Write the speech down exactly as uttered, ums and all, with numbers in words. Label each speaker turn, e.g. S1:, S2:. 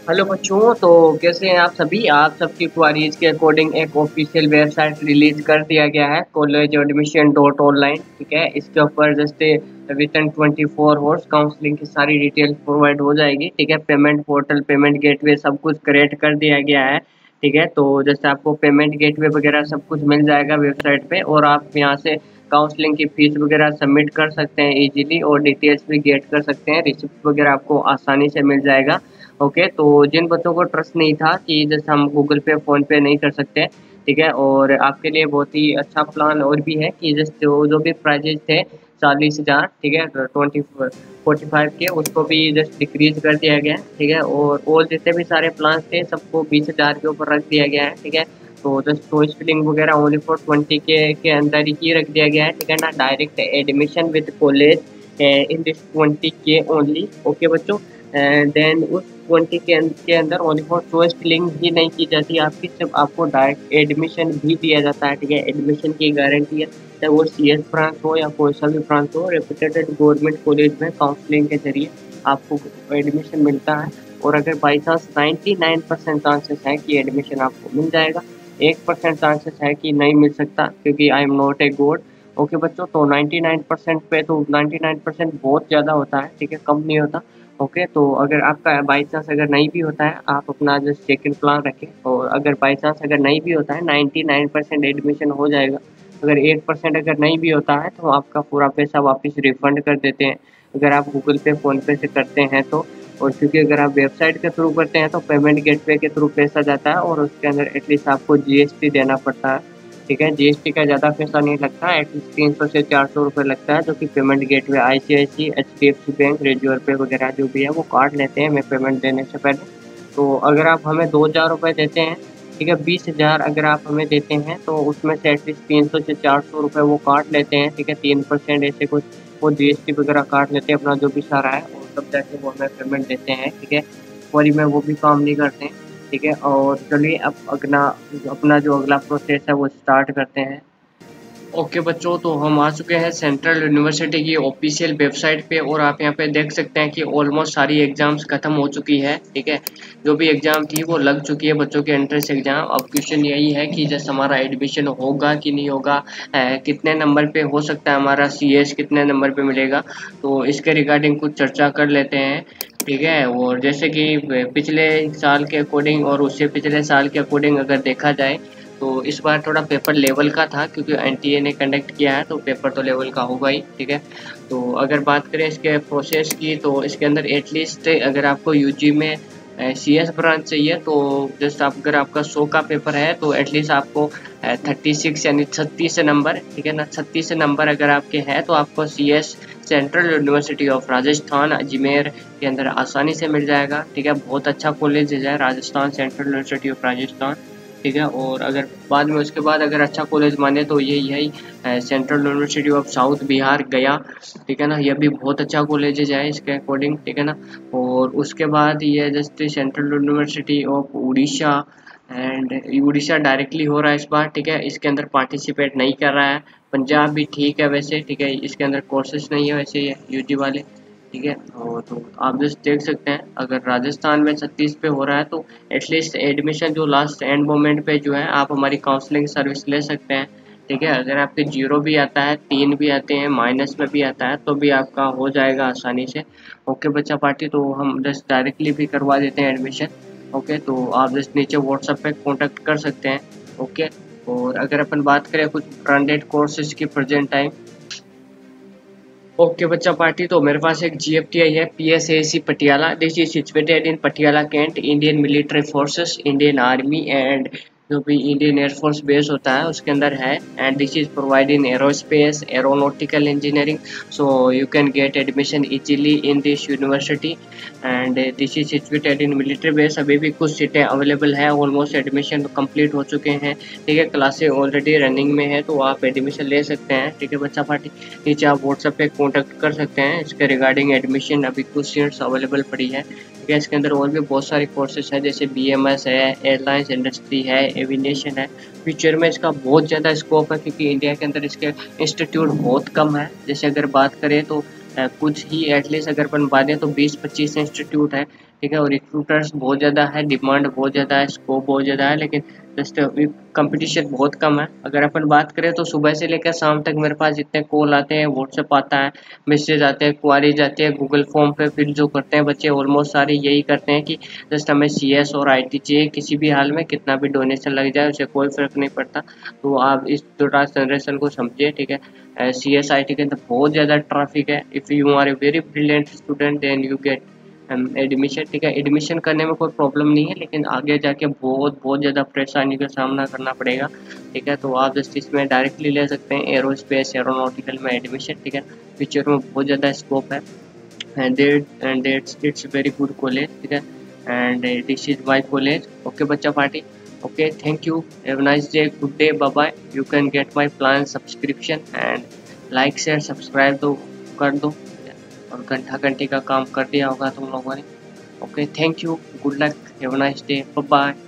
S1: Hello बच्चों, तो कैसे हैं आप सभी। आप सबकी क्वारीज के अकॉर्डिंग एक ऑफिशियल वेबसाइट रिलीज कर दिया गया है, कॉलेज एडमिशन डॉट ऑनलाइन। ठीक है, इसके ऊपर जैसे within twenty four hours counselling की सारी डिटेल प्रोवाइड हो जाएगी। ठीक है, पेमेंट पोर्टल, पेमेंट गेटवे सब कुछ क्रिएट कर दिया गया है। ठीक है, तो जैसे आपको पेमेंट गेटवे वगैरह सब कुछ मिल जाएगा वेबसाइट पे, और आप यहाँ से काउंसलिंग की फीस वगैरह सबमिट कर सकते हैं इजीली, और डिटेल्स भी गेट कर सकते हैं। रिसिप्ट वगैरह आपको आसानी से मिल जाएगा। ओके, तो जिन बच्चों को ट्रस्ट नहीं था कि जैसे हम गूगल पे फ़ोन पे नहीं कर सकते, ठीक है, और आपके लिए बहुत ही अच्छा प्लान और भी है कि जैसे जो जो भी प्राइजेज थे चालीस हज़ार, ठीक है, ट्वेंटी फोर्टी फाइव के, उसको भी जस्ट डिक्रीज कर दिया गया है। ठीक है, और और जितने भी सारे प्लान थे सबको बीस हज़ार के ऊपर रख दिया गया है। ठीक है, तो जस्ट चॉइस फिलिंग वगैरह ओनली फॉर ट्वेंटी के के अंदर ही रख दिया गया है। ठीक है ना, direct admission with college in this twenty के ओनली। ओके बच्चों, एंड देन उस ट्वेंटी के अं- के अंदर ओनली फॉर चॉइस फिलिंग ही नहीं की जाती आपकी, सिर्फ आपको डायरेक्ट एडमिशन भी दिया जाता है। ठीक है, एडमिशन की गारंटी है, चाहे वो सी एस ब्रांच हो या कोई सा भी ब्रांच हो, रेपुटेड गवर्नमेंट कॉलेज में काउंसलिंग के जरिए आपको एडमिशन मिलता है। और अगर by chance ninety nine percent chances है कि एडमिशन आपको मिल जाएगा, एक परसेंट चांसेस है कि नहीं मिल सकता, क्योंकि I am not a god. Okay बच्चों, तो नाइन्टी नाइन परसेंट पे तो नाइन्टी नाइन परसेंट बहुत ज़्यादा होता है। ठीक है, कम नहीं होता। ओके, तो अगर आपका बाई चांस अगर नहीं भी होता है, आप अपना जो सेकंड प्लान रखें, और अगर बाई चांस अगर नहीं भी होता है, नाइन्टी नाइन परसेंट एडमिशन हो जाएगा। अगर एक परसेंट अगर नहीं भी होता है तो आपका पूरा पैसा वापस रिफंड कर देते हैं, अगर आप गूगल पे फ़ोन पे से करते हैं तो। और क्योंकि अगर आप वेबसाइट के थ्रू करते हैं तो पेमेंट गेटवे के थ्रू पैसा जाता है, और उसके अंदर एटलीस्ट आपको जी एस टी देना पड़ता है। ठीक है, जी एस टी का ज़्यादा पैसा नहीं लगता, एटलीस्ट तीन सौ से चार सौ रुपये लगता है, जो कि payment gateway I C I C, H D F C bank, radio pay वगैरह जो भी है वो काट लेते हैं हमें पेमेंट देने से पहले। तो अगर आप हमें दो हज़ार रुपये देते हैं, ठीक है, बीस हज़ार अगर आप हमें देते हैं तो उसमें से एटलीस्ट तीन सौ से चार सौ रुपये वो काट लेते हैं। ठीक है, तीन परसेंट ऐसे कुछ वो जी एस टी वगैरह काट लेते हैं अपना जो भी सारा है, और तब जाके वो हमें पेमेंट देते हैं। ठीक है, फौरी में वो भी काम नहीं करते हैं। ठीक है, और चलिए अब अगला अपना जो अगला प्रोसेस है वो स्टार्ट करते हैं। ओके बच्चों, तो हम आ चुके हैं सेंट्रल यूनिवर्सिटी की ऑफिशियल वेबसाइट पे, और आप यहाँ पे देख सकते हैं कि ऑलमोस्ट सारी एग्जाम्स खत्म हो चुकी है। ठीक है, जो भी एग्जाम थी वो लग चुकी है बच्चों के एंट्रेंस एग्जाम। अब क्वेश्चन यही है कि जैसे हमारा एडमिशन होगा कि नहीं होगा, अ, कितने नंबर पे हो सकता है हमारा सी एस, कितने नंबर पे मिलेगा, तो इसके रिगार्डिंग कुछ चर्चा कर लेते हैं। ठीक है, और जैसे कि पिछले साल के अकॉर्डिंग और उससे पिछले साल के अकॉर्डिंग अगर देखा जाए, तो इस बार थोड़ा पेपर लेवल का था, क्योंकि एन टी ए ने कंडक्ट किया है, तो पेपर तो लेवल का होगा ही। ठीक है, तो अगर बात करें इसके प्रोसेस की, तो इसके अंदर एटलीस्ट अगर आपको यू जी में सी एस ब्रांच चाहिए, तो जस्ट आप अगर आपका सौ का पेपर है तो एटलीस्ट आपको थर्टी सिक्स यानी छत्तीस नंबर, ठीक है ना, छत्तीस नंबर अगर आपके हैं तो आपको C S central university of Rajasthan Ajmer के अंदर आसानी से मिल जाएगा। ठीक है, बहुत अच्छा कॉलेज है Rajasthan central university of Rajasthan. ठीक है, और अगर बाद में उसके बाद अगर अच्छा कॉलेज माने तो ये यही central university of south Bihar Gaya. ठीक है ना, यह भी बहुत अच्छा कॉलेज है इसके अकॉर्डिंग। ठीक है ना, और उसके बाद ये just central university of Orissa, and Orissa directly हो रहा है इस बार। ठीक है, इसके अंदर पार्टिसिपेट नहीं कर रहा है। पंजाब भी ठीक है वैसे, ठीक है, इसके अंदर कोर्सेज नहीं है वैसे ये यू जी वाले। ठीक है, और तो आप जस्ट देख सकते हैं अगर राजस्थान में छत्तीस पे हो रहा है तो एटलीस्ट एडमिशन जो लास्ट एंड मोमेंट पे जो है आप हमारी काउंसलिंग सर्विस ले सकते हैं। ठीक है, अगर आपके जीरो भी आता है, तीन भी आते हैं, माइनस में भी आता है, तो भी आपका हो जाएगा आसानी से। ओके बच्चा पार्टी, तो हम जस्ट डायरेक्टली भी करवा देते हैं एडमिशन। ओके, तो आप जस्ट नीचे व्हाट्सएप पे कांटेक्ट कर सकते हैं। ओके, और अगर अपन बात करें कुछ ब्रांडेड कोर्सेज की प्रेजेंट टाइम। ओके बच्चा पार्टी, तो मेरे पास एक जी एफ टी आई है, P S A C Patiala. This is situated in Patiala cantt, Indian military forces, Indian army, and जो भी इंडियन एयरफोर्स बेस होता है उसके अंदर है। And this is provide in aerospace aeronautical engineering, so you can get admission easily in this university. And this is situated in military base. अभी भी कुछ सीटें अवेलेबल है, ऑलमोस्ट एडमिशन कंप्लीट हो चुके हैं। ठीक है, क्लासेस ऑलरेडी रनिंग में है, तो आप एडमिशन ले सकते हैं। ठीक है बच्चा पार्टी, नीचे आप व्हाट्सएप पे कांटेक्ट कर सकते हैं इसके रिगार्डिंग एडमिशन। अभी कुछ सीट्स अवेलेबल पड़ी है। ठीक है, इसके अंदर और भी बहुत सारे कोर्सेज हैं, जैसे बी एम एस है, एयरलाइंस इंडस्ट्री है, एविएशन है। फ्यूचर में इसका बहुत ज़्यादा स्कोप है, क्योंकि इंडिया के अंदर इसके इंस्टीट्यूट बहुत कम है। जैसे अगर बात करें तो कुछ ही एटलीस्ट अगर अपन बात दें तो बीस पच्चीस इंस्टीट्यूट है। ठीक है। और रिक्रूटर्स बहुत ज़्यादा है, डिमांड बहुत ज़्यादा है, स्कोप बहुत ज़्यादा है, लेकिन जस्ट कंपटीशन बहुत कम है। अगर अपन बात करें तो सुबह से लेकर शाम तक मेरे पास जितने कॉल आते हैं, व्हाट्सएप आता है, मैसेज आते हैं, क्वारीज आती है, गूगल फॉर्म पे फिर जो करते हैं बच्चे ऑलमोस्ट सारे यही करते हैं कि जस्ट हमें सी एस और आई टी चाहिए, किसी भी हाल में कितना भी डोनेशन लग जाए उसे कोई फ़र्क नहीं पड़ता। तो आप इस थोड़ा जनरेशन को समझिए, ठीक है। सी एस आई टी के अंदर बहुत ज़्यादा ट्रैफिक है। If you are a very brilliant student then you get admission, ठीक है। एडमिशन करने में कोई प्रॉब्लम नहीं है, लेकिन आगे जाके बहुत बहुत ज़्यादा परेशानी का सामना करना पड़ेगा, ठीक है। तो आप जस्ट इसमें डायरेक्टली ले सकते हैं एरोस्पेस एरोनॉटिकल में एडमिशन, ठीक है। फ्यूचर में बहुत ज़्यादा स्कोप है, and that and it's it's very good college, ठीक है। And this is my college. Okay बच्चा party, okay, thank you, have nice day, good day, bye bye. You can get my plan subscription and like share subscribe तो कर दो, और घंटा घंटे का काम कर दिया होगा तुम लोगों ने। Okay, thank you, good luck, have a nice day, bye bye.